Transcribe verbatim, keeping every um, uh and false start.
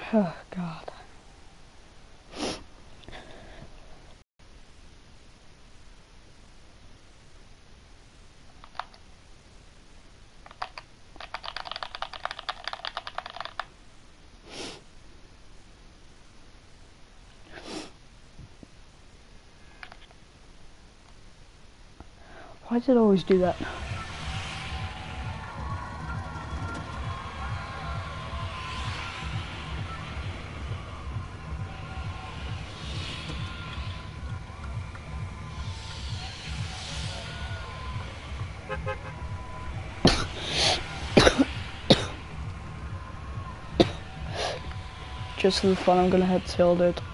Oh god. Why does it always do that? Just for fun, I'm gonna hit tilde it.